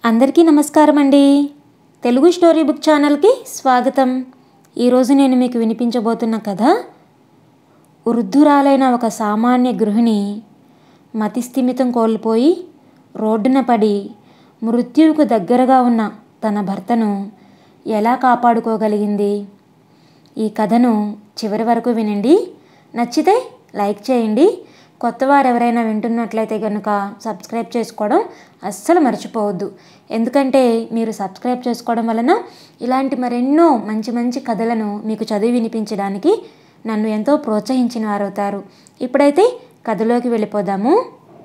అందరికీ నమస్కారం అండి. తెలుగు స్టోరీ బుక్ ఛానల్కి స్వాగతం. ఈరోజు నేను మీకు వినిపించబోతున్న కథ వృద్ధురాలైన ఒక సామాన్య గృహిణి మతిస్థిమితం కోల్పోయి రోడ్డున పడి మృత్యువుకు దగ్గరగా ఉన్న తన భర్తను ఎలా కాపాడుకోగలిగింది. ఈ కథను చివరి వరకు వినండి. నచ్చితే లైక్ చేయండి. కొత్త వారు ఎవరైనా వింటున్నట్లయితే కనుక సబ్స్క్రైబ్ చేసుకోవడం అస్సలు మర్చిపోవద్దు. ఎందుకంటే మీరు సబ్స్క్రైబ్ చేసుకోవడం వలన ఇలాంటి మరెన్నో మంచి మంచి కథలను మీకు చదివి వినిపించడానికి నన్ను ఎంతో ప్రోత్సహించిన వారవుతారు. ఇప్పుడైతే కథలోకి వెళ్ళిపోదాము.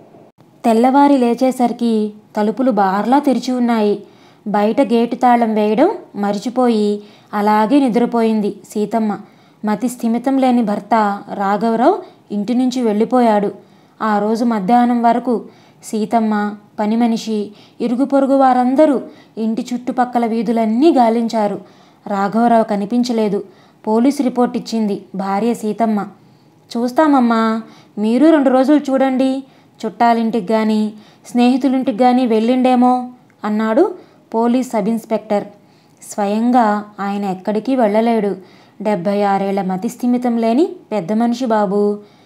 తెల్లవారి లేచేసరికి తలుపులు బార్లా తెరిచి ఉన్నాయి. బయట గేటు తాళం వేయడం మర్చిపోయి అలాగే నిద్రపోయింది సీతమ్మ. మతి స్థిమితం లేని భర్త రాఘవరావు ఇంటి నుంచి వెళ్ళిపోయాడు. ఆ రోజు మధ్యాహ్నం వరకు సీతమ్మ, పని మనిషి, ఇరుగు పొరుగు వారందరూ ఇంటి చుట్టుపక్కల వీధులన్నీ గాలించారు. రాఘవరావు కనిపించలేదు. పోలీసు రిపోర్ట్ ఇచ్చింది భార్య సీతమ్మ. చూస్తామమ్మా, మీరు 2 రోజులు చూడండి, చుట్టాలింటికి కానీ స్నేహితులింటికి కానీ వెళ్ళిండేమో అన్నాడు పోలీస్ సబ్ ఇన్స్పెక్టర్. స్వయంగా ఆయన ఎక్కడికి వెళ్ళలేడు. 76 ఏళ్ల మతిస్థిమితం లేని పెద్ద మనిషి బాబు.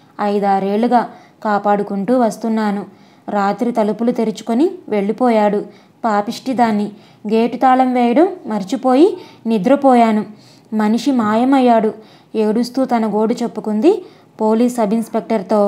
5-6 ఏళ్లుగా కాపాడుకుంటూ వస్తున్నాను. రాత్రి తలుపులు తెరుచుకొని వెళ్ళిపోయాడు. పాపిష్టి దాన్ని. గేటు తాళం వేయడం మర్చిపోయి నిద్రపోయాను. మనిషి మాయమయ్యాడు. ఏడుస్తూ తన గోడు చెప్పుకుంది పోలీస్ సబ్ ఇన్స్పెక్టర్తో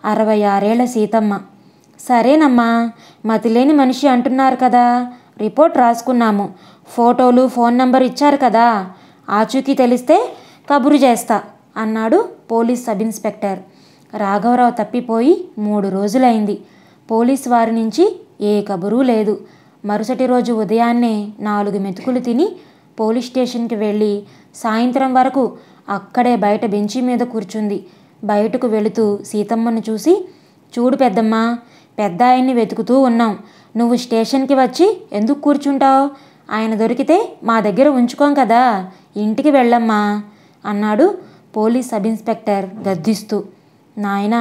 66 ఏళ్ల సీతమ్మ. సరేనమ్మా, మతిలేని మనిషి అంటున్నారు కదా, రిపోర్ట్ రాసుకున్నాము. ఫోటోలు, ఫోన్ నంబర్ ఇచ్చారు కదా, ఆచూకీ తెలిస్తే కబురు చేస్తా అన్నాడు పోలీస్ సబ్ ఇన్స్పెక్టర్. రాఘవరావు తప్పిపోయి 3 రోజులైంది. పోలీసు వారి నుంచి ఏ కబురు లేదు. మరుసటి రోజు ఉదయాన్నే 4 మెతుకులు తిని పోలీస్ స్టేషన్కి వెళ్ళి సాయంత్రం వరకు అక్కడే బయట బెంచి మీద కూర్చుంది. బయటకు వెళుతూ సీతమ్మను చూసి, చూడు పెద్దమ్మ, పెద్ద ఆయన్ని వెతుకుతూ ఉన్నాం. నువ్వు స్టేషన్కి వచ్చి ఎందుకు కూర్చుంటావు? ఆయన దొరికితే మా దగ్గర ఉంచుకోం కదా, ఇంటికి వెళ్ళమ్మా అన్నాడు పోలీస్ సబ్ ఇన్స్పెక్టర్ గద్దిస్తూ. నాయనా,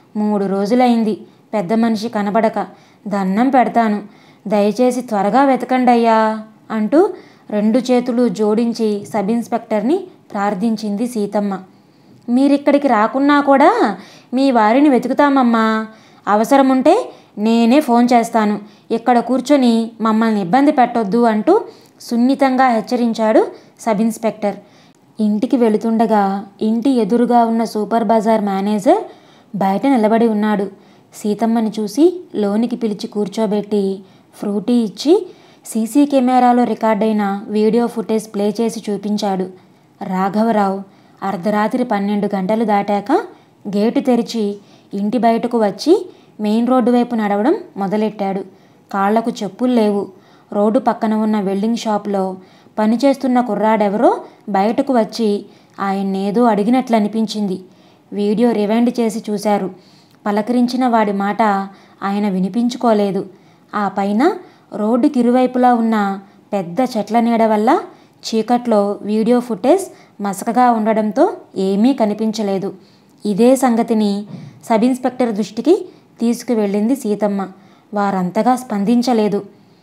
3 రోజులైంది పెద్ద మనిషి కనబడక. దండం పెడతాను, దయచేసి త్వరగా వెతకండి అయ్యా అంటూ 2 చేతులు జోడించి సబ్ ఇన్స్పెక్టర్ని ప్రార్థించింది సీతమ్మ. మీరిక్కడికి రాకున్నా కూడా మీ వారిని వెతుకుతామమ్మా. అవసరం ఉంటే నేనే ఫోన్ చేస్తాను. ఇక్కడ కూర్చొని మమ్మల్ని ఇబ్బంది పెట్టొద్దు అంటూ సున్నితంగా హెచ్చరించాడు సబ్ ఇన్స్పెక్టర్. ఇంటికి వెళుతుండగా ఇంటి ఎదురుగా ఉన్న సూపర్ బజార్ మేనేజర్ బయట నిలబడి ఉన్నాడు. సీతమ్మని చూసి లోనికి పిలిచి కూర్చోబెట్టి ఫ్రూటీ ఇచ్చి సీసీ కెమెరాలో రికార్డైన వీడియో ఫుటేజ్ ప్లే చేసి చూపించాడు. రాఘవరావు అర్ధరాత్రి 12 గంటలు దాటాక గేటు తెరిచి ఇంటి బయటకు వచ్చి మెయిన్ రోడ్డు వైపు నడవడం మొదలెట్టాడు. కాళ్లకు చెప్పులు లేవు. రోడ్డు పక్కన ఉన్న వెల్డింగ్ షాప్లో పనిచేస్తున్న కుర్రాడెవరో బయటకు వచ్చి ఆయన్నేదో అడిగినట్లు అనిపించింది. వీడియో రివైండ్ చేసి చూశారు. పలకరించిన వాడి మాట ఆయన వినిపించుకోలేదు. ఆ పైన రోడ్డుకి ఇరువైపులా ఉన్న పెద్ద చెట్ల నీడ వల్ల చీకట్లో వీడియో ఫుటేజ్ మసకగా ఉండడంతో ఏమీ కనిపించలేదు. ఇదే సంగతిని సబ్ ఇన్స్పెక్టర్ దృష్టికి తీసుకువెళ్ళింది సీతమ్మ. వారంతగా స్పందించలేదు.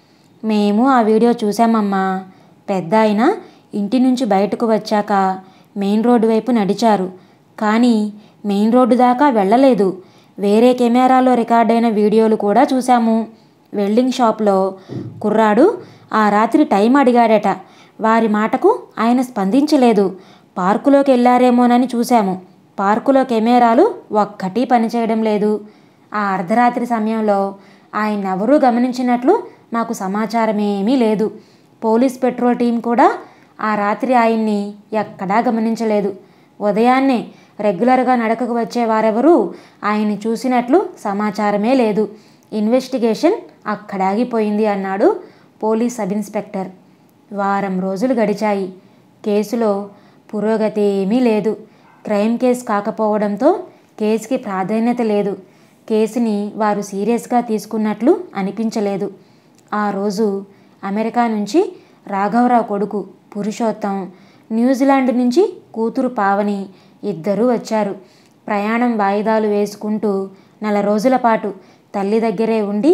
మేము ఆ వీడియో చూసామమ్మా. పెద్ద ఆయన ఇంటి నుంచి బయటకు వచ్చాక మెయిన్ రోడ్డు వైపు నడిచారు. కానీ మెయిన్ రోడ్డు దాకా వెళ్ళలేదు. వేరే కెమెరాలో రికార్డైన వీడియోలు కూడా చూశాము. వెల్డింగ్ షాప్లో కుర్రాడు ఆ రాత్రి టైం అడిగాడట. వారి మాటకు ఆయన స్పందించలేదు. పార్కులోకి వెళ్ళారేమోనని చూశాము. పార్కులో కెమెరాలు ఒక్కటి పనిచేయడం లేదు. ఆ అర్ధరాత్రి సమయంలో ఆయన్నెవరూ గమనించినట్లు మాకు సమాచారమేమీ లేదు. పోలీస్ పెట్రోల్ టీం కూడా ఆ రాత్రి ఆయన్ని ఎక్కడా గమనించలేదు. ఉదయాన్నే రెగ్యులర్గా నడకకు వచ్చే వారెవరూ ఆయన్ని చూసినట్లు సమాచారమే లేదు. ఇన్వెస్టిగేషన్ అక్కడాగిపోయింది అన్నాడు పోలీస్ సబ్ ఇన్స్పెక్టర్. వారం రోజులు గడిచాయి. కేసులో పురోగతి ఏమీ లేదు. క్రైమ్ కేసు కాకపోవడంతో కేసుకి ప్రాధాన్యత లేదు. కేసుని వారు సీరియస్గా తీసుకున్నట్లు అనిపించలేదు. ఆ రోజు అమెరికా నుంచి రాఘవరావు కొడుకు పురుషోత్తం, న్యూజిలాండ్ నుంచి కూతురు పావని ఇద్దరూ వచ్చారు. ప్రయాణం వాయిదాలు వేసుకుంటూ 4 రోజుల పాటు తల్లి దగ్గరే ఉండి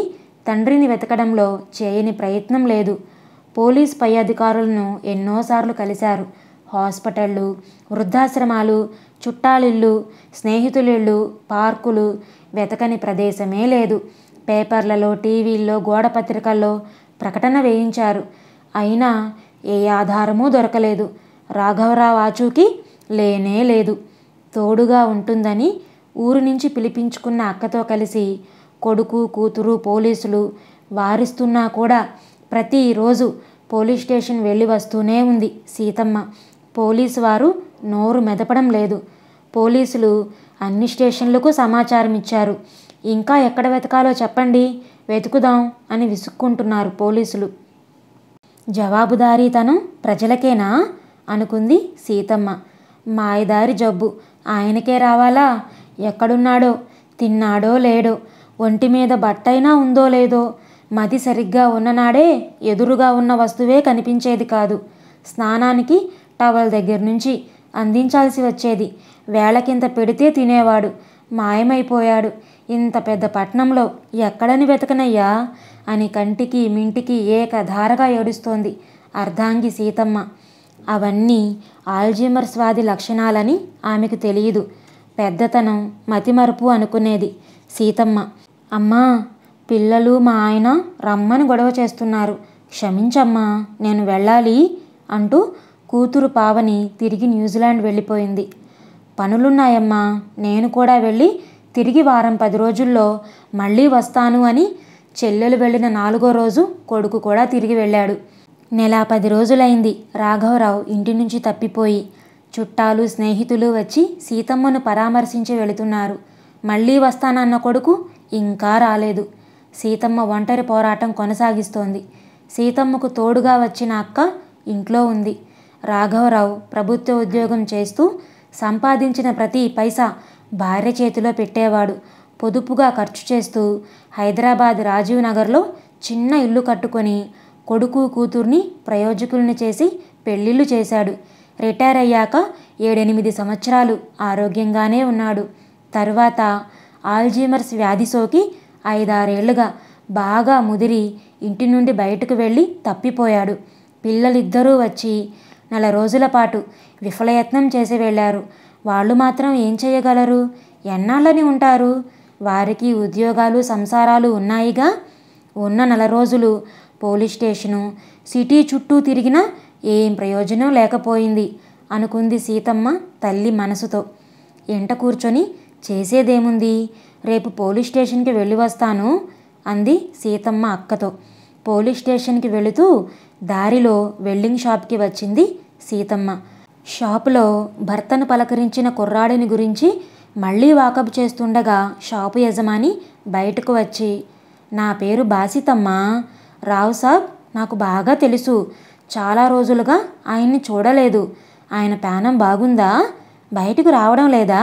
తండ్రిని వెతకడంలో చేయని ప్రయత్నం లేదు. పోలీస్ పై అధికారులను ఎన్నోసార్లు కలిశారు. హాస్పిటళ్ళు, వృద్ధాశ్రమాలు, చుట్టాలిళ్ళు, స్నేహితులిళ్ళు, పార్కులు, వెతకని ప్రదేశమే లేదు. పేపర్లలో, టీవీల్లో, గోడపత్రికల్లో ప్రకటన వేయించారు. అయినా ఏ ఆధారమూ దొరకలేదు. రాఘవరావు ఆచూకీ లేనే లేదు. తోడుగా ఉంటుందని ఊరు నుంచి పిలిపించుకున్న అక్కతో కలిసి కొడుకు, కూతురు పోలీసులు వారిస్తున్నా కూడా ప్రతిరోజు పోలీస్ స్టేషన్ వెళ్ళి వస్తూనే ఉంది సీతమ్మ. పోలీసు వారు నోరు మెదపడం లేదు. పోలీసులు అన్ని స్టేషన్లకు సమాచారం ఇచ్చారు. ఇంకా ఎక్కడ వెతకాలో చెప్పండి, వెతుకుదాం అని విసుక్కుంటున్నారు పోలీసులు. జవాబుదారీతనం ప్రజలకేనా అనుకుంది సీతమ్మ. మాయదారి జబ్బు ఆయనకే రావాలా? ఎక్కడున్నాడో, తిన్నాడో లేడో, ఒంటి మీద బట్టైనా ఉందో లేదో, మతి సరిగ్గా ఉన్ననాడే ఎదురుగా ఉన్న వస్తువే కనిపించేది కాదు. స్నానానికి టవల్ దగ్గర నుంచి అందించాల్సి వచ్చేది. వేళకింత పెడితే తినేవాడు. మాయమైపోయాడు. ఇంత పెద్ద పట్నంలో ఎక్కడని వెతకనయ్యా అని కంటికి మింటికి ఏకధారగా ఏడుస్తోంది అర్ధాంగి సీతమ్మ. అవన్నీ ఆల్జీమర్స్ వ్యాధి లక్షణాలని ఆమెకు తెలియదు. పెద్దతనం, మతిమరుపు అనుకునేది సీతమ్మ. అమ్మా, పిల్లలు మా ఆయన రమ్మని గొడవ చేస్తున్నారు, క్షమించమ్మా, నేను వెళ్ళాలి అంటూ కూతురు పావని తిరిగి న్యూజిలాండ్ వెళ్ళిపోయింది. పనులున్నాయమ్మా, నేను కూడా వెళ్ళి తిరిగి వారం 10 రోజుల్లో మళ్ళీ వస్తాను అని చెల్లెలు వెళ్ళిన 4వ రోజు కొడుకు కూడా తిరిగి వెళ్ళాడు. నెల 10 రోజులైంది రాఘవరావు ఇంటి నుంచి తప్పిపోయి. చుట్టాలు, స్నేహితులు వచ్చి సీతమ్మను పరామర్శించి వెళుతున్నారు. మళ్ళీ వస్తానన్న కొడుకు ఇంకా రాలేదు. సీతమ్మ ఒంటరి పోరాటం కొనసాగిస్తోంది. సీతమ్మకు తోడుగా వచ్చిన అక్క ఇంట్లో ఉంది. రాఘవరావు ప్రభుత్వ ఉద్యోగం చేస్తూ సంపాదించిన ప్రతి పైసా భార్య చేతిలో పెట్టేవాడు. పొదుపుగా ఖర్చు చేస్తూ హైదరాబాద్ రాజీవ్ నగర్లో చిన్న ఇల్లు కట్టుకొని కొడుకు, కూతుర్ని ప్రయోజకుల్ని చేసి పెళ్ళిళ్ళు చేశాడు. రిటైర్ అయ్యాక 7-8 సంవత్సరాలు ఆరోగ్యంగానే ఉన్నాడు. తరువాత ఆల్జీమర్స్ వ్యాధి సోకి 5-6 ఏళ్లుగా బాగా ముదిరి ఇంటి నుండి బయటకు వెళ్ళి తప్పిపోయాడు. పిల్లలిద్దరూ వచ్చి నెల రోజుల పాటు విఫలయత్నం చేసి వెళ్ళారు. వాళ్ళు మాత్రం ఏం చేయగలరు? ఎన్నాళ్ళని ఉంటారు? వారికి ఉద్యోగాలు, సంసారాలు ఉన్నాయిగా. ఉన్న నెల రోజులు పోలీస్ స్టేషను, సిటీ చుట్టూ తిరిగినా ఏం ప్రయోజనం లేకపోయింది అనుకుంది సీతమ్మ తల్లి మనసుతో. ఎంట కూర్చొని చేసేదేముంది, రేపు పోలీస్ స్టేషన్కి వెళ్ళి వస్తాను అంది సీతమ్మ అక్కతో. పోలీస్ స్టేషన్కి వెళుతూ దారిలో వెల్డింగ్ షాప్కి వచ్చింది సీతమ్మ. షాపులో భర్తను పలకరించిన కుర్రాడిని గురించి మళ్ళీ వాకప్ చేస్తుండగా షాపు యజమాని బయటకు వచ్చి, నా పేరు బాసితమ్మా, రావు సాబ్ నాకు బాగా తెలుసు, చాలా రోజులుగా ఆయన్ని చూడలేదు, ఆయన ప్రాణం బాగుందా, బయటకు రావడం లేదా,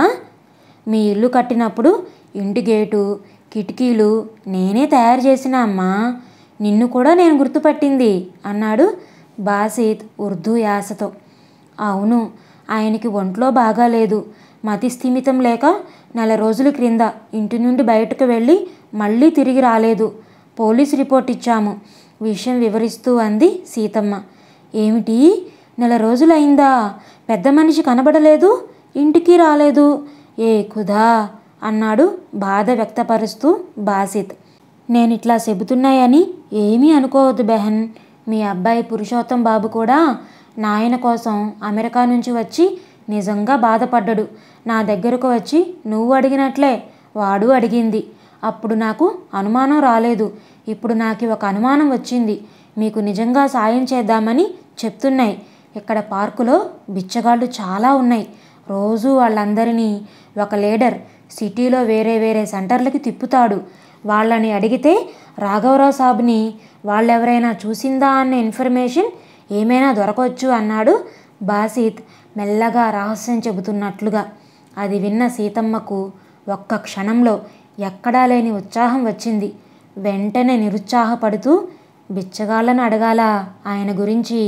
మీ ఇల్లు కట్టినప్పుడు ఇంటి గేటు, కిటికీలు నేనే తయారు చేసిన అమ్మా, నిన్ను కూడా నేను గుర్తుపట్టింది అన్నాడు బాసిత్ ఉర్దూ యాసతో. అవును, ఆయనకి ఒంట్లో బాగాలేదు, మతి స్థిమితం లేక నెల రోజుల క్రింద ఇంటి నుండి బయటకు వెళ్ళి మళ్ళీ తిరిగి రాలేదు. పోలీస్ రిపోర్ట్ ఇచ్చాము, విషయం వివరిస్తూ అంది సీతమ్మ. ఏమిటి, నెల రోజులైందా? పెద్ద మనిషి కనబడలేదు, ఇంటికి రాలేదు, ఏ ఖుదా అన్నాడు బాధ వ్యక్తపరుస్తూ బాసిత్. నేను ఇట్లా చెబుతున్నాయని ఏమీ అనుకోవద్దు బెహన్, మీ అబ్బాయి పురుషోత్తం బాబు కూడా నాయన కోసం అమెరికా నుంచి వచ్చి నిజంగా బాధపడ్డాడు. నా దగ్గరకు వచ్చి నువ్వు అడిగినట్లే వాడు అడిగింది. అప్పుడు నాకు అనుమానం రాలేదు, ఇప్పుడు నాకు ఒక అనుమానం వచ్చింది. మీకు నిజంగా సాయం చేద్దామని చెప్తున్నాయి. ఇక్కడ పార్కులో బిచ్చగాళ్ళు చాలా ఉన్నాయి. రోజు వాళ్ళందరినీ ఒక లీడర్ సిటీలో వేరే వేరే సెంటర్లకి తిప్పుతాడు. వాళ్ళని అడిగితే రాఘవరావు సాబ్ని వాళ్ళెవరైనా చూసిందా అన్న ఇన్ఫర్మేషన్ ఏమైనా దొరకవచ్చు అన్నాడు బాసిత్ మెల్లగా రహస్యం చెబుతున్నట్లుగా. అది విన్న సీతమ్మకు ఒక్క క్షణంలో ఎక్కడా లేని ఉత్సాహం వచ్చింది. వెంటనే నిరుత్సాహపడుతూ, బిచ్చగాళ్ళను అడగాలా ఆయన గురించి,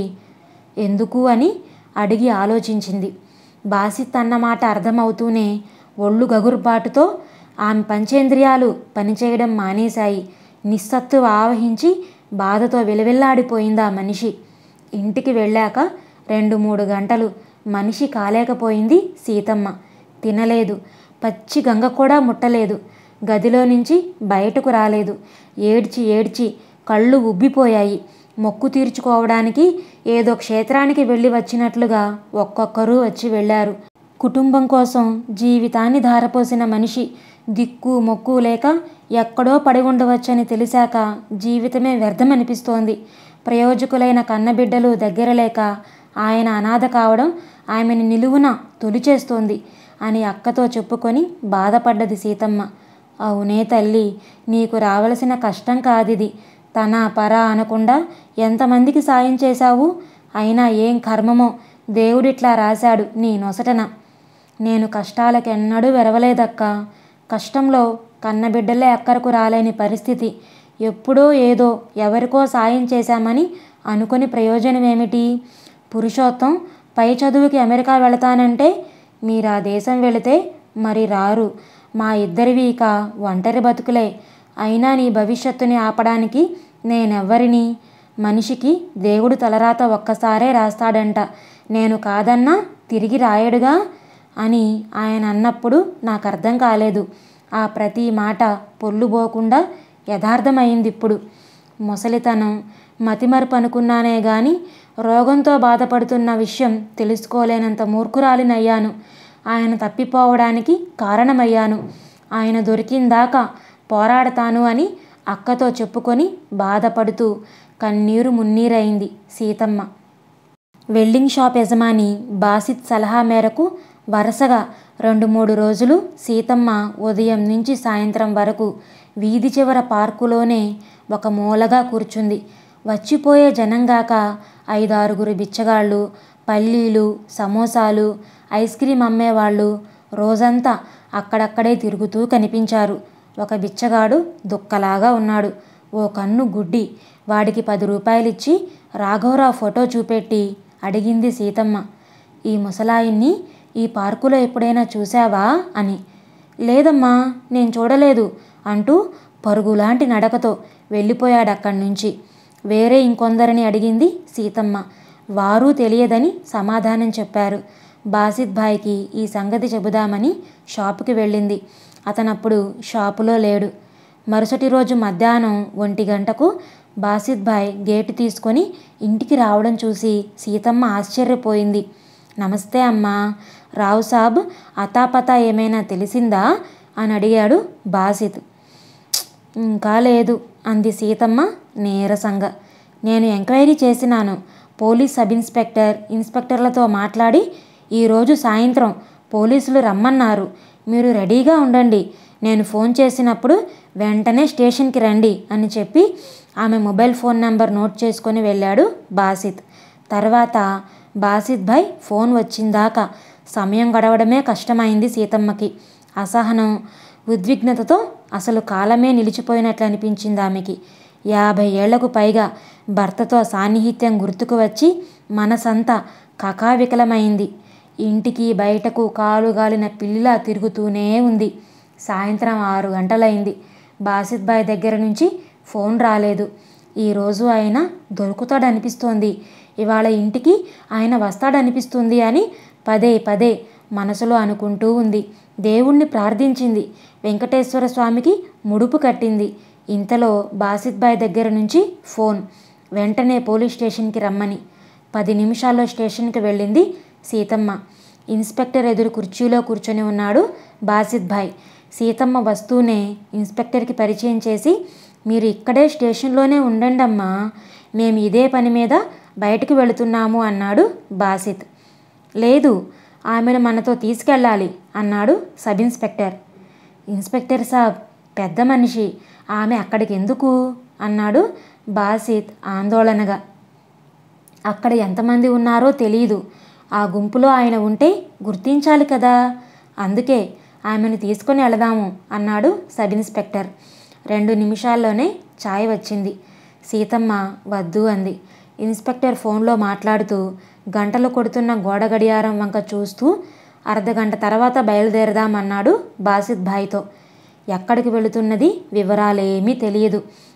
ఎందుకు అని అడిగి ఆలోచించింది. బాసిత్ అన్నమాట అర్థమవుతూనే ఒళ్ళు గగురుపాటుతో ఆమె పంచేంద్రియాలు పనిచేయడం మానేశాయి. నిస్సత్తువ ఆవహించి బాధతో విలవిల్లాడిపోయింది ఆ మనిషి. ఇంటికి వెళ్ళాక 2-3 గంటలు మనిషి కాలేకపోయింది సీతమ్మ. తినలేదు, పచ్చి గంగ కూడా ముట్టలేదు, గదిలో నుంచి బయటకు రాలేదు. ఏడ్చి ఏడ్చి కళ్ళు ఉబ్బిపోయాయి. మొక్కు తీర్చుకోవడానికి ఏదో క్షేత్రానికి వెళ్ళి వచ్చినట్లుగా ఒక్కొక్కరు వచ్చి వెళ్ళారు. కుటుంబం కోసం జీవితాన్ని ధారపోసిన మనిషి దిక్కు మొక్కు లేక ఎక్కడో పడి ఉండవచ్చని తెలిసాక జీవితమే వ్యర్థమనిపిస్తోంది. ప్రయోజకులైన కన్నబిడ్డలు దగ్గర లేక ఆయన అనాథ కావడం ఆమెను నిలువున తొలిచేస్తోంది అని అక్కతో చెప్పుకొని బాధపడ్డది సీతమ్మ. అవునే తల్లి, నీకు రావలసిన కష్టం కాదిది. తన పర అనకుండా ఎంతమందికి సాయం చేశావు. అయినా ఏం కర్మమో దేవుడిట్లా రాశాడు నీ నొసటన. నేను కష్టాలకెన్నడూ వెరవలేదక్క. కష్టంలో కన్నబిడ్డలే అక్కరకు రాలేని పరిస్థితి. ఎప్పుడో ఏదో ఎవరికో సాయం చేశామని అనుకుని ప్రయోజనమేమిటి? పురుషోత్తం పై చదువుకి అమెరికా వెళతానంటే మీరు ఆ దేశం వెళితే మరి రారు. మా ఇద్దరివి ఇక ఒంటరి బతుకులే. అయినా నీ భవిష్యత్తుని ఆపడానికి నేనెవ్వరిని? మనిషికి దేవుడు తలరాత ఒక్కసారే రాస్తాడంట. నేను కాదన్నా తిరిగి రాయడుగా అని ఆయన అన్నప్పుడు నాకు అర్థం కాలేదు. ఆ ప్రతి మాట పొల్లుబోకుండా యథార్థమైంది ఇప్పుడు. ముసలితనం, మతిమరుపు అనుకున్నానే గాని రోగంతో బాధపడుతున్న విషయం తెలుసుకోలేనంత మూర్ఖురాలినయ్యాను. ఆయన తప్పిపోవడానికి కారణమయ్యాను. ఆయన దొరికిందాకా పోరాడతాను అని అక్కతో చెప్పుకొని బాధపడుతూ కన్నీరు మున్నీరైంది సీతమ్మ. వెల్డింగ్ షాప్ యజమాని బాసిత్ సలహా మేరకు వరుసగా 2-3 రోజులు సీతమ్మ ఉదయం నుంచి సాయంత్రం వరకు వీధి చివర పార్కులోనే ఒక మూలగా కూర్చుంది. వచ్చిపోయే జనంగాక 5-6 బిచ్చగాళ్ళు, పల్లీలు, సమోసాలు, ఐస్ క్రీం అమ్మేవాళ్ళు రోజంతా అక్కడక్కడే తిరుగుతూ కనిపించారు. ఒక బిచ్చగాడు దుక్కలాగా ఉన్నాడు. ఓ కన్ను గుడ్డి. వాడికి 10 రూపాయలిచ్చి రాఘవరావు ఫోటో చూపెట్టి అడిగింది సీతమ్మ. ఈ ముసలాయిన్ని ఈ పార్కులో ఎప్పుడైనా చూశావా అని. లేదమ్మా, నేను చూడలేదు అంటూ పరుగులాంటి నడకతో వెళ్ళిపోయాడక్కడి నుంచి. వేరే ఇంకొందరిని అడిగింది సీతమ్మ. వారు తెలియదని సమాధానం చెప్పారు. బాసిత్ భాయ్కి ఈ సంగతి చెబుదామని షాపుకి వెళ్ళింది. అతనప్పుడు షాపులో లేడు. మరుసటి రోజు మధ్యాహ్నం 1 గంటకు బాసిత్ భాయ్ గేటు తీసుకొని ఇంటికి రావడం చూసి సీతమ్మ ఆశ్చర్యపోయింది. నమస్తే అమ్మా, రావు సాబ్ అతాపతా ఏమైనా తెలిసిందా అని అడిగాడు బాసిత్. ఇంకా లేదు అంది సీతమ్మ నీరసంగా. నేను ఎంక్వైరీ చేసినాను. పోలీస్ సబ్ ఇన్స్పెక్టర్, ఇన్స్పెక్టర్లతో మాట్లాడి ఈరోజు సాయంత్రం పోలీసులు రమ్మన్నారు. మీరు రెడీగా ఉండండి. నేను ఫోన్ చేసినప్పుడు వెంటనే స్టేషన్కి రండి అని చెప్పి ఆమె మొబైల్ ఫోన్ నెంబర్ నోట్ చేసుకొని వెళ్ళాడు బాసిత్. తర్వాత బాసిత్ భాయ్ ఫోన్ వచ్చిందాకా సమయం గడవడమే కష్టమైంది సీతమ్మకి. అసహనం, ఉద్విగ్నతతో అసలు కాలమే నిలిచిపోయినట్లు అనిపించింది ఆమెకి. 50 ఏళ్లకు పైగా భర్తతో సాన్నిహిత్యం గుర్తుకు వచ్చి మనసంతా కకావికలమైంది. ఇంటికి బయటకు కాలుగాలిన పిల్లిలా తిరుగుతూనే ఉంది. సాయంత్రం 6 గంటలైంది. బాసిత్ భాయ్ దగ్గర నుంచి ఫోన్ రాలేదు. ఈరోజు ఆయన దొరుకుతాడనిపిస్తోంది, ఇవాళ ఇంటికి ఆయన వస్తాడనిపిస్తుంది అని పదే పదే మనసులో అనుకుంటూ ఉంది. దేవుణ్ణి ప్రార్థించింది. వెంకటేశ్వర స్వామికి ముడుపు కట్టింది. ఇంతలో బాసిత్ భాయ్ దగ్గర నుంచి ఫోన్. వెంటనే పోలీస్ స్టేషన్కి రమ్మని. 10 నిమిషాల్లో స్టేషన్కి వెళ్ళింది సీతమ్మ. ఇన్స్పెక్టర్ ఎదురు కుర్చీలో కూర్చొని ఉన్నాడు బాసిత్ భాయ్. సీతమ్మ వస్తూనే ఇన్స్పెక్టర్కి పరిచయం చేసి, మీరు ఇక్కడే స్టేషన్లోనే ఉండండమ్మా, మేము ఇదే పని మీద బయటకు వెళుతున్నాము అన్నాడు బాసిత్. లేదు, ఆమెను మనతో తీసుకెళ్ళాలి అన్నాడు సబ్ ఇన్స్పెక్టర్. ఇన్స్పెక్టర్ సాబ్ పెద్ద మనిషి, ఆమె అక్కడికి ఎందుకు అన్నాడు బాసిత్ ఆందోళనగా. అక్కడ ఎంతమంది ఉన్నారో తెలీదు. ఆ గుంపులో ఆయన ఉంటే గుర్తించాలి కదా, అందుకే ఆమెను తీసుకొని వెళదాము అన్నాడు సబ్ ఇన్స్పెక్టర్. 2 నిమిషాల్లోనే ఛాయ్ వచ్చింది. సీతమ్మ వద్దు అంది. ఇన్స్పెక్టర్ ఫోన్లో మాట్లాడుతూ గంటలు కొడుతున్న గోడ గడియారం వంక చూస్తూ అర్ధగంట తర్వాత బయలుదేరదామన్నాడు బాసిత్ భాయ్తో. ఎక్కడికి వెళుతున్నది వివరాలేమీ తెలియదు.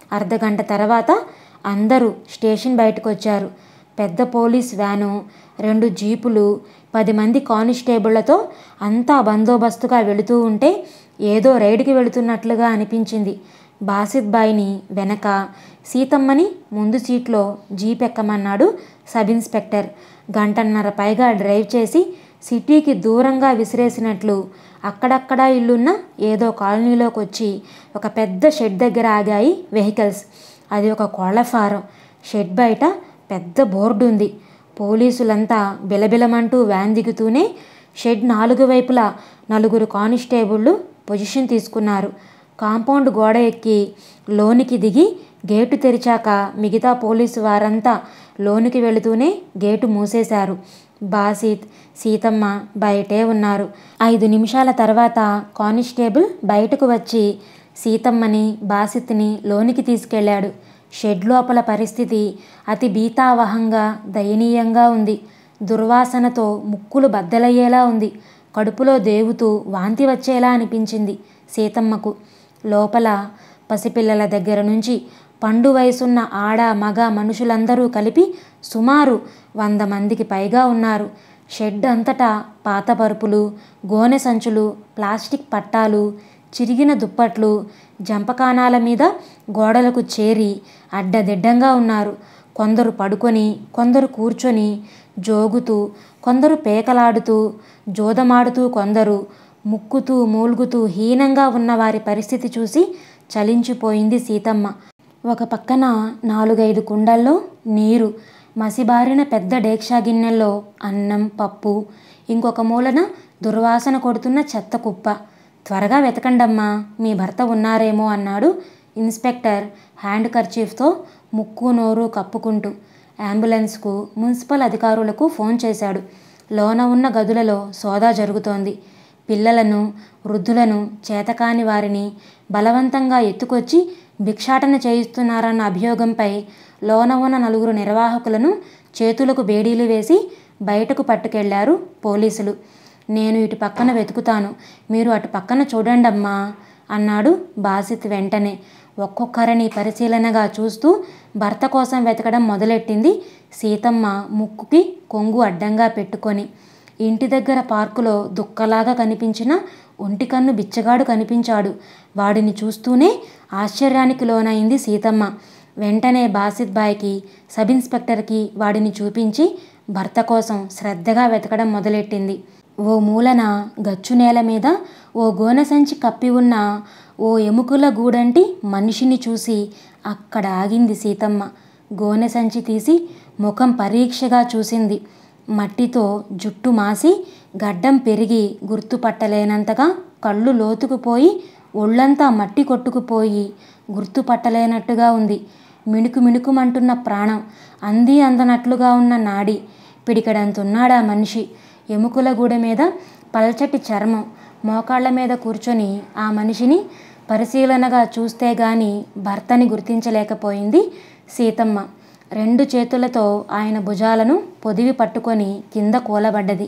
అర్ధగంట తర్వాత అందరూ స్టేషన్ బయటకు వచ్చారు. పెద్ద పోలీస్ వ్యాను, 2 జీపులు, 10 మంది కానిస్టేబుళ్లతో అంతా బందోబస్తుగా వెళుతూ ఉంటే ఏదో రైడ్కి వెళుతున్నట్లుగా అనిపించింది. బాసిత్ బాయ్ని వెనక, సీతమ్మని ముందు సీట్లో జీప్ ఎక్కమన్నాడు సబ్ ఇన్స్పెక్టర్. గంటన్నర పైగా డ్రైవ్ చేసి సిటీకి దూరంగా విసిరేసినట్లు అక్కడక్కడా ఇల్లున్న ఏదో కాలనీలోకి వచ్చి ఒక పెద్ద షెడ్ దగ్గర ఆగాయి వెహికల్స్. అది ఒక కోళ్ల ఫారం. షెడ్ బయట పెద్ద బోర్డు ఉంది. పోలీసులంతా బిలబిలమంటూ వ్యాన్ దిగుతూనే షెడ్ 4 వైపులా 4 కానిస్టేబుళ్ళు పొజిషన్ తీసుకున్నారు. కాంపౌండ్ గోడ ఎక్కి లోనికి దిగి గేటు తెరిచాక మిగతా పోలీసు వారంతా లోనికి వెళుతూనే గేటు మూసేశారు. బాసిత్, సీతమ్మ బయటే ఉన్నారు. 5 నిమిషాల తర్వాత కానిస్టేబుల్ బయటకు వచ్చి సీతమ్మని, బాసిత్ని లోనికి తీసుకెళ్లాడు. షెడ్ లోపల పరిస్థితి అతి భీతావహంగా, దయనీయంగా ఉంది. దుర్వాసనతో ముక్కులు బద్దలయ్యేలా ఉంది. కడుపులో దేవుతూ వాంతి వచ్చేలా అనిపించింది సీతమ్మకు. లోపల పసిపిల్లల దగ్గర నుంచి పండు వయసున్న ఆడ మగ మనుషులందరూ కలిపి సుమారు 100 మందికి పైగా ఉన్నారు. షెడ్ అంతటా పాత పరుపులు, గోనె సంచులు, ప్లాస్టిక్ పట్టాలు, చిరిగిన దుప్పట్లు జంపకానాల మీద గోడలకు చేరి అడ్డదిడ్డంగా ఉన్నారు. కొందరు పడుకొని, కొందరు కూర్చొని జోగుతూ, కొందరు పేకలాడుతూ, జోదమాడుతూ, కొందరు ముక్కుతూ మూల్గుతూ హీనంగా ఉన్న వారి పరిస్థితి చూసి చలించిపోయింది సీతమ్మ. ఒక పక్కన 4-5 కుండల్లో నీరు, మసిబారిన పెద్ద డేక్షా గిన్నెల్లో అన్నం, పప్పు, ఇంకొక మూలన దుర్వాసన కొడుతున్న చెత్త కుప్ప. త్వరగా వెతకండమ్మా, మీ భర్త ఉన్నారేమో అన్నాడు ఇన్స్పెక్టర్ హ్యాండ్ కర్చీఫ్తో ముక్కు నోరు కప్పుకుంటూ. అంబులెన్స్కు, మున్సిపల్ అధికారులకు ఫోన్ చేశాడు. లోన ఉన్న గదులలో సోదా జరుగుతోంది. పిల్లలను, వృద్ధులను, చేతకాని వారిని బలవంతంగా ఎత్తుకొచ్చి భిక్షాటన చేయిస్తున్నారన్న అభియోగంపై లోన ఉన్న 4 నిర్వాహకులను చేతులకు బేడీలు వేసి బయటకు పట్టుకెళ్లారు పోలీసులు. నేను ఇటు పక్కన వెతుకుతాను, మీరు అటు పక్కన చూడండమ్మా అన్నాడు బాసిత్ వెంటనే. ఒక్కొక్కరిని పరిశీలనగా చూస్తూ భర్త కోసం వెతకడం మొదలెట్టింది సీతమ్మ ముక్కుకి కొంగు అడ్డంగా పెట్టుకొని. ఇంటి దగ్గర పార్కులో దుక్కలాగా కనిపించిన ఒంటికన్ను బిచ్చగాడు కనిపించాడు. వాడిని చూస్తూనే ఆశ్చర్యానికి లోనైంది సీతమ్మ. వెంటనే బాసిత్ బాయ్కి, సబ్ ఇన్స్పెక్టర్కి వాడిని చూపించి భర్త కోసం శ్రద్ధగా వెతకడం మొదలెట్టింది. ఓ మూలన గచ్చు నేల మీద ఓ గోనె సంచి కప్పి ఉన్న ఓ ఎముకల గూడంటి మనిషిని చూసి అక్కడ ఆగింది సీతమ్మ. గోనె సంచి తీసి ముఖం పరీక్షగా చూసింది. మట్టితో జుట్టు మాసి, గడ్డం పెరిగి గుర్తుపట్టలేనంతగా కళ్ళు లోతుకుపోయి, ఒళ్ళంతా మట్టి కొట్టుకుపోయి గుర్తుపట్టలేనట్టుగా ఉంది. మిణుకు మిణుకుమంటున్న ప్రాణం, అంది అందనట్లుగా ఉన్న నాడి. పిడికడంతున్నాడా మనిషి. ఎముకల గూడ మీద పల్చటి చర్మం. మోకాళ్ల మీద కూర్చొని ఆ మనిషిని పరిశీలనగా చూస్తే గాని భర్తని గుర్తించలేకపోయింది సీతమ్మ. 2 చేతులతో ఆయన భుజాలను పొదివి పట్టుకొని కింద కూలబడ్డది.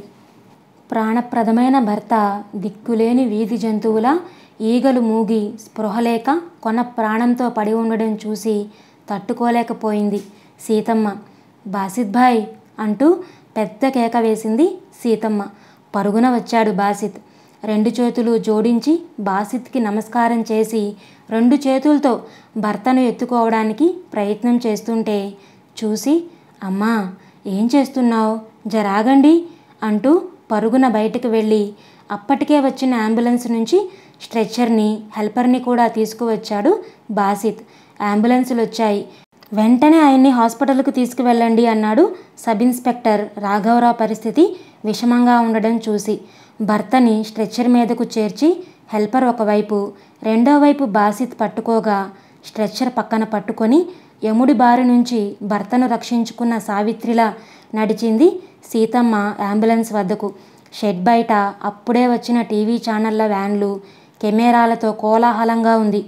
ప్రాణప్రదమైన భర్త దిక్కులేని వీధి జంతువుల ఈగలు మూగి స్పృహలేక కొన ప్రాణంతో పడి ఉండడం చూసి తట్టుకోలేకపోయింది సీతమ్మ. బాసిత్ భాయ్ అంటూ పెద్ద కేక వేసింది సీతమ్మ. పరుగున వచ్చాడు బాసిత్. 2 చేతులు జోడించి బాసిత్కి నమస్కారం చేసి 2 చేతులతో భర్తను ఎత్తుకోవడానికి ప్రయత్నం చేస్తుంటే చూసి, అమ్మా ఏం చేస్తున్నావు, జరాగండి అంటూ పరుగున బయటకు వెళ్ళి అప్పటికే వచ్చిన అంబులెన్స్ నుంచి స్ట్రెచ్చర్ని, హెల్పర్ని కూడా తీసుకువచ్చాడు బాసిత్. అంబులెన్సులు వచ్చాయి. వెంటనే ఆయన్ని హాస్పిటల్కు తీసుకువెళ్ళండి అన్నాడు సబ్ ఇన్స్పెక్టర్ రాఘవరావు పరిస్థితి విషమంగా ఉండడం చూసి. భర్తని స్ట్రెచ్చర్ మీదకు చేర్చి హెల్పర్ ఒకవైపు, రెండో వైపు బాసిత్ పట్టుకోగా స్ట్రెచ్చర్ పక్కన పట్టుకొని యముడి బారి నుంచి భర్తను రక్షించుకున్న సావిత్రిలా నడిచింది సీతమ్మ అంబులెన్స్ వద్దకు. షెడ్ బయట అప్పుడే వచ్చిన టీవీ ఛానళ్ల వ్యాన్లు, కెమెరాలతో కోలాహలంగా ఉంది.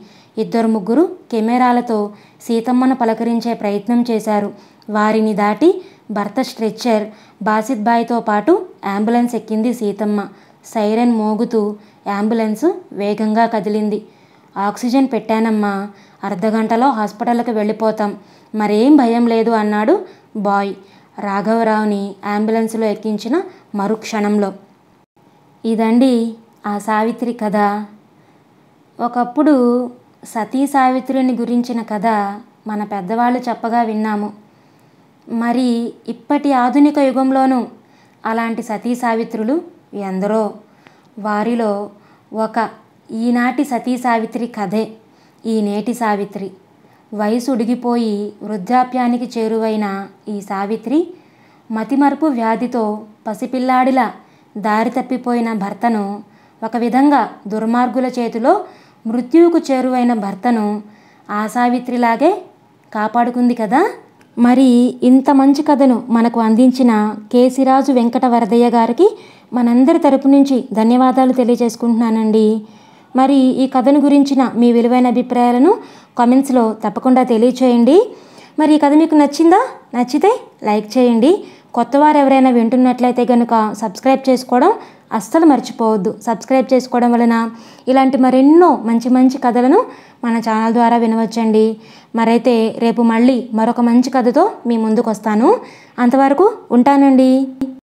2-3 కెమెరాలతో సీతమ్మను పలకరించే ప్రయత్నం చేశారు. వారిని దాటి భర్త స్ట్రెచ్చర్, బాసిత్ బాయ్తో పాటు అంబులెన్స్ ఎక్కింది సీతమ్మ. సైరన్ మోగుతూ అంబులెన్స్ వేగంగా కదిలింది. ఆక్సిజన్ పెట్టానమ్మా, అర్ధగంటలో హాస్పిటల్కి వెళ్ళిపోతాం, మరేం భయం లేదు అన్నాడు బాయ్ రాఘవరావుని అంబులెన్స్లో ఎక్కించిన మరుక్షణంలో. ఇదండి ఆ సావిత్రి కథ. ఒకప్పుడు సతీ సావిత్రిని గురించిన కథ మన పెద్దవాళ్ళు చెప్పగా విన్నాము. మరి ఇప్పటి ఆధునిక యుగంలోనూ అలాంటి సతీ సావిత్రులు ఎందరో. వారిలో ఒక ఈనాటి సతీ సావిత్రి కథే ఈ నేటి సావిత్రి. వయసు ఉడిగిపోయి వృద్ధాప్యానికి చేరువైన ఈ సావిత్రి మతిమరుపు వ్యాధితో పసిపిల్లాడిలా దారి తప్పిపోయిన భర్తను, ఒక విధంగా దుర్మార్గుల చేతిలో మృత్యువుకు చేరువైన భర్తను ఆ సావిత్రిలాగే కాపాడుకుంది కదా. మరి ఇంత మంచి కథను మనకు అందించిన కేసిరాజు వెంకట వరదయ్య గారికి మనందరి తరపు నుంచి ధన్యవాదాలు తెలియజేసుకుంటున్నానండి. మరి ఈ కథను గురించిన మీ విలువైన అభిప్రాయాలను కామెంట్స్లో తప్పకుండా తెలియచేయండి. మరి ఈ కథ మీకు నచ్చిందా? నచ్చితే లైక్ చేయండి. కొత్తవారు ఎవరైనా వింటున్నట్లయితే కనుక సబ్స్క్రైబ్ చేసుకోవడం అస్సలు మర్చిపోవద్దు. సబ్స్క్రైబ్ చేసుకోవడం వలన ఇలాంటి మరెన్నో మంచి మంచి కథలను మన ఛానల్ ద్వారా వినవచ్చండి. మరైతే రేపు మళ్ళీ మరొక మంచి కథతో మీ ముందుకు వస్తాను. అంతవరకు ఉంటానండి.